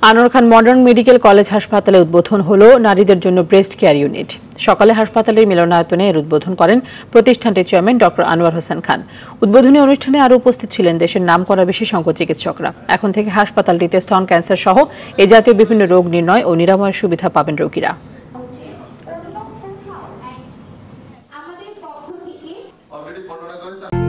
Anwar Khan modern medical college হাসপাতালে উদ্বোধন হলো নারীদের জন্য ব্রেস্ট কেয়ার ইউনিট। সকালে হাসপাতালের মিলনায়তনে এর উদ্বোধন করেন প্রতিষ্ঠানটির চেয়ারম্যান ডক্টর আনোয়ার হোসেন খান। উদ্বোধনী অনুষ্ঠানে আরও উপস্থিত ছিলেন দেশের নামকরা বিশেষজ্ঞ চিকিৎসকরা। এখন থেকে হাসপাতালটিতে স্তন ক্যান্সার সহ এ জাতীয় বিভিন্ন রোগ নির্ণয় ও নিরাময়ের সুবিধা পাবেন রোগীরা।